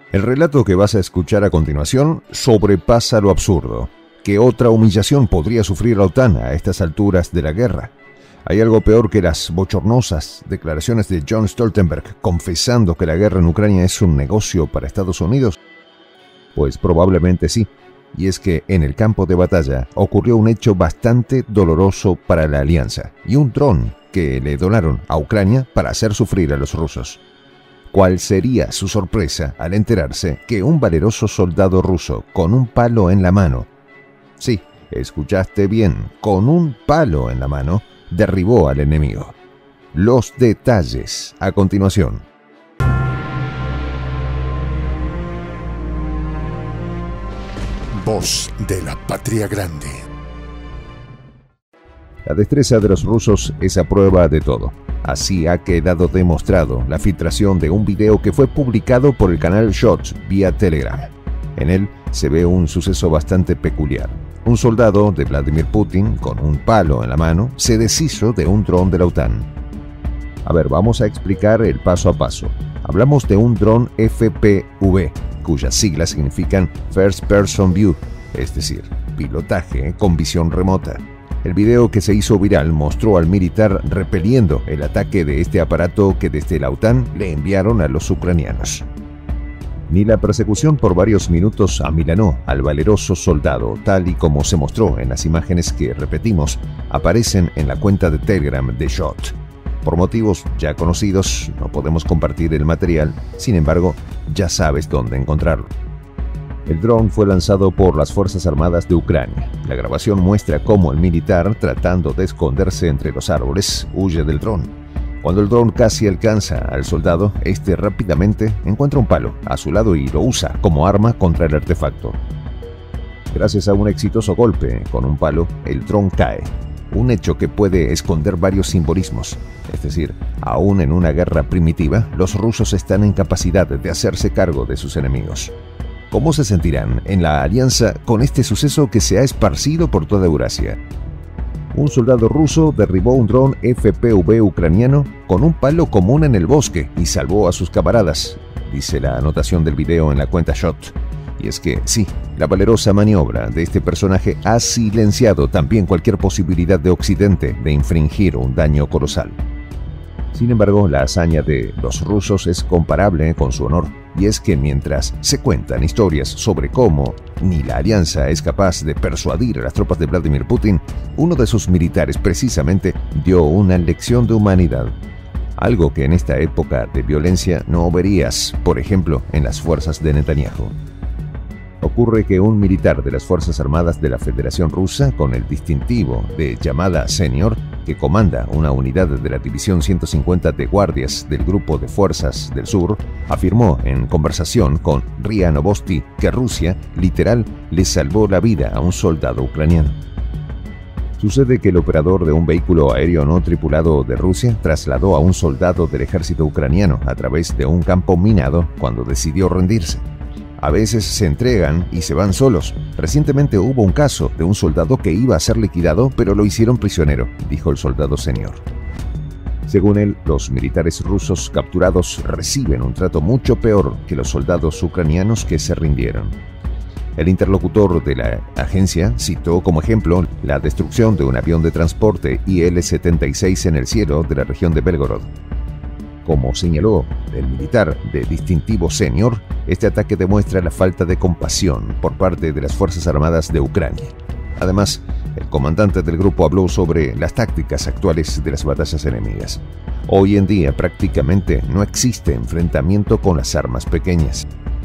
El relato que vas a escuchar a continuación sobrepasa lo absurdo. ¿Qué otra humillación podría sufrir la OTAN a estas alturas de la guerra? ¿Hay algo peor que las bochornosas declaraciones de John Stoltenberg confesando que la guerra en Ucrania es un negocio para Estados Unidos? Pues probablemente sí, y es que en el campo de batalla ocurrió un hecho bastante doloroso para la alianza, y un dron que le donaron a Ucrania para hacer sufrir a los rusos. ¿Cuál sería su sorpresa al enterarse que un valeroso soldado ruso con un palo en la mano, sí, escuchaste bien, con un palo en la mano, derribó al enemigo? Los detalles a continuación. Voz de la Patria Grande. La destreza de los rusos es a prueba de todo. Así ha quedado demostrado la filtración de un video que fue publicado por el canal Shots vía Telegram. En él se ve un suceso bastante peculiar. Un soldado de Vladimir Putin, con un palo en la mano, se deshizo de un dron de la OTAN. A ver, vamos a explicar el paso a paso. Hablamos de un dron FPV, cuyas siglas significan First Person View, es decir, pilotaje con visión remota. El video que se hizo viral mostró al militar repeliendo el ataque de este aparato que desde la OTAN le enviaron a los ucranianos. Ni la persecución por varios minutos amilanó al valeroso soldado, tal y como se mostró en las imágenes que, repetimos, aparecen en la cuenta de Telegram de Shot. Por motivos ya conocidos, no podemos compartir el material, sin embargo, ya sabes dónde encontrarlo. El dron fue lanzado por las Fuerzas Armadas de Ucrania. La grabación muestra cómo el militar, tratando de esconderse entre los árboles, huye del dron. Cuando el dron casi alcanza al soldado, este rápidamente encuentra un palo a su lado y lo usa como arma contra el artefacto. Gracias a un exitoso golpe con un palo, el dron cae. Un hecho que puede esconder varios simbolismos. Es decir, aún en una guerra primitiva, los rusos están en capacidad de hacerse cargo de sus enemigos. ¿Cómo se sentirán en la alianza con este suceso que se ha esparcido por toda Eurasia? Un soldado ruso derribó un dron FPV ucraniano con un palo común en el bosque y salvó a sus camaradas, dice la anotación del video en la cuenta Shot. Y es que, sí, la valerosa maniobra de este personaje ha silenciado también cualquier posibilidad de Occidente de infringir un daño colosal. Sin embargo, la hazaña de los rusos es comparable con su honor, y es que mientras se cuentan historias sobre cómo ni la alianza es capaz de persuadir a las tropas de Vladimir Putin, uno de sus militares precisamente dio una lección de humanidad. Algo que en esta época de violencia no verías, por ejemplo, en las fuerzas de Netanyahu. Ocurre que un militar de las Fuerzas Armadas de la Federación Rusa, con el distintivo de llamada Senior, que comanda una unidad de la División 150 de Guardias del Grupo de Fuerzas del Sur, afirmó en conversación con RIA Novosti que Rusia, literal, le salvó la vida a un soldado ucraniano. Sucede que el operador de un vehículo aéreo no tripulado de Rusia trasladó a un soldado del ejército ucraniano a través de un campo minado cuando decidió rendirse. A veces se entregan y se van solos. Recientemente hubo un caso de un soldado que iba a ser liquidado, pero lo hicieron prisionero, dijo el soldado senior. Según él, los militares rusos capturados reciben un trato mucho peor que los soldados ucranianos que se rindieron. El interlocutor de la agencia citó como ejemplo la destrucción de un avión de transporte Il-76 en el cielo de la región de Belgorod. Como señaló el militar de distintivo senior, este ataque demuestra la falta de compasión por parte de las Fuerzas Armadas de Ucrania. Además, el comandante del grupo habló sobre las tácticas actuales de las batallas enemigas. Hoy en día prácticamente no existe enfrentamiento con las armas pequeñas.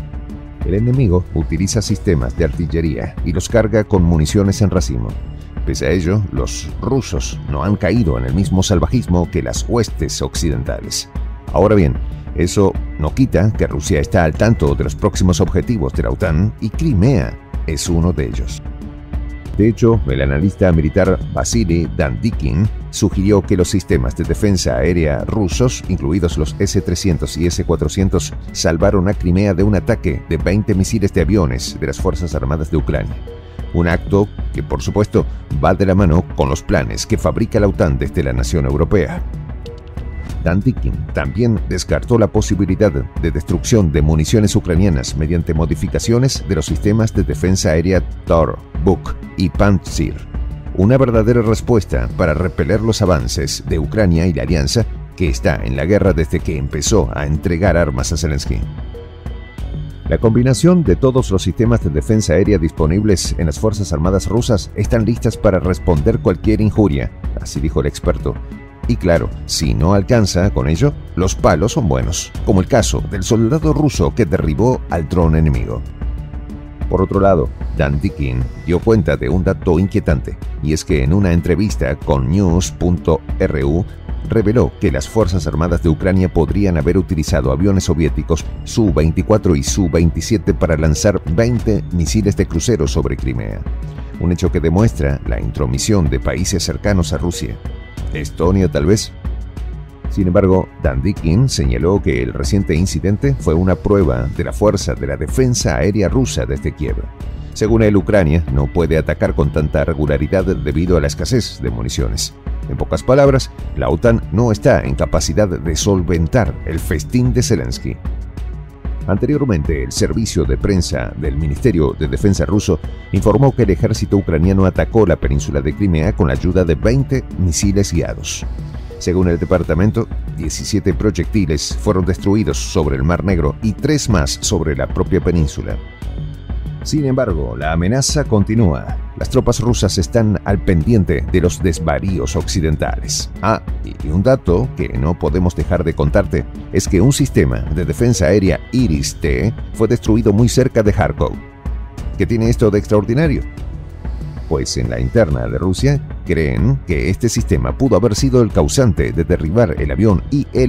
El enemigo utiliza sistemas de artillería y los carga con municiones en racimo. Pese a ello, los rusos no han caído en el mismo salvajismo que las huestes occidentales. Ahora bien, eso no quita que Rusia está al tanto de los próximos objetivos de la OTAN y Crimea es uno de ellos. De hecho, el analista militar Vasily Dandikin sugirió que los sistemas de defensa aérea rusos, incluidos los S-300 y S-400, salvaron a Crimea de un ataque de 20 misiles de aviones de las Fuerzas Armadas de Ucrania. Un acto que, por supuesto, va de la mano con los planes que fabrica la OTAN desde la nación europea. Dan Dikin también descartó la posibilidad de destrucción de municiones ucranianas mediante modificaciones de los sistemas de defensa aérea Tor, Buk y Pantsir, una verdadera respuesta para repeler los avances de Ucrania y la alianza que está en la guerra desde que empezó a entregar armas a Zelensky. La combinación de todos los sistemas de defensa aérea disponibles en las Fuerzas Armadas rusas están listas para responder cualquier injuria, así dijo el experto. Y claro, si no alcanza con ello, los palos son buenos, como el caso del soldado ruso que derribó al dron enemigo. Por otro lado, Dan Dikin dio cuenta de un dato inquietante, y es que en una entrevista con News.ru reveló que las Fuerzas Armadas de Ucrania podrían haber utilizado aviones soviéticos Su-24 y Su-27 para lanzar 20 misiles de crucero sobre Crimea, un hecho que demuestra la intromisión de países cercanos a Rusia. Estonia, tal vez. Sin embargo, Dan Dikin señaló que el reciente incidente fue una prueba de la fuerza de la defensa aérea rusa desde Kiev. Según él, Ucrania no puede atacar con tanta regularidad debido a la escasez de municiones. En pocas palabras, la OTAN no está en capacidad de solventar el festín de Zelensky. Anteriormente, el servicio de prensa del Ministerio de Defensa ruso informó que el ejército ucraniano atacó la península de Crimea con la ayuda de 20 misiles guiados. Según el departamento, 17 proyectiles fueron destruidos sobre el Mar Negro y 3 más sobre la propia península. Sin embargo, la amenaza continúa. Las tropas rusas están al pendiente de los desvaríos occidentales. Y un dato que no podemos dejar de contarte es que un sistema de defensa aérea Iris-T fue destruido muy cerca de Kharkov. ¿Qué tiene esto de extraordinario? Pues en la interna de Rusia creen que este sistema pudo haber sido el causante de derribar el avión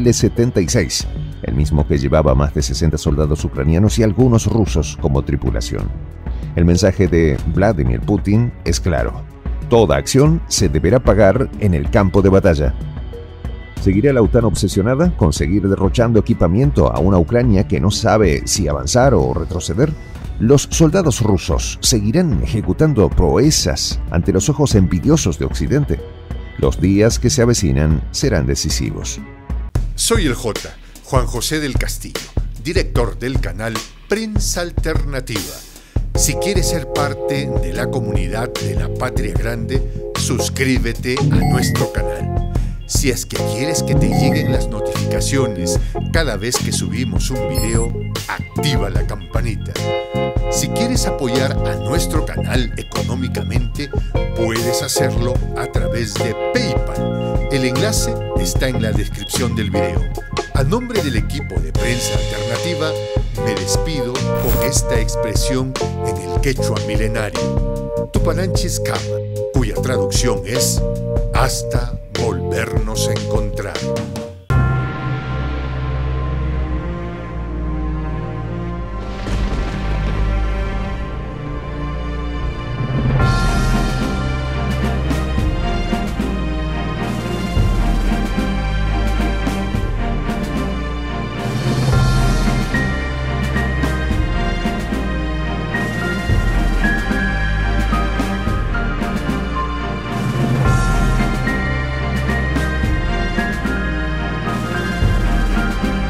Il-76, el mismo que llevaba más de 60 soldados ucranianos y algunos rusos como tripulación. El mensaje de Vladimir Putin es claro: toda acción se deberá pagar en el campo de batalla. ¿Seguirá la OTAN obsesionada con seguir derrochando equipamiento a una Ucrania que no sabe si avanzar o retroceder? ¿Los soldados rusos seguirán ejecutando proezas ante los ojos envidiosos de Occidente? Los días que se avecinan serán decisivos. Soy el Juan José del Castillo, director del canal Prensa Alternativa. Si quieres ser parte de la comunidad de la Patria Grande, suscríbete a nuestro canal. Si es que quieres que te lleguen las notificaciones cada vez que subimos un video, activa la campanita. Si quieres apoyar a nuestro canal económicamente, puedes hacerlo a través de PayPal. El enlace está en la descripción del video. A nombre del equipo de Prensa Alternativa, me despido con esta expresión en el quechua milenario, Tupananchis Kama, cuya traducción es hasta volvernos a encontrar.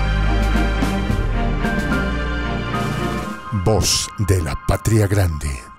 Voz de la Patria Grande.